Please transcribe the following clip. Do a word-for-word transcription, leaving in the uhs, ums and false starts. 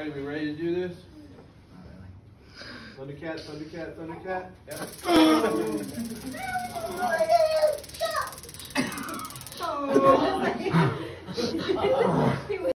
Alright, we ready to do this? Thundercat, Thundercat, Thundercat. Yeah.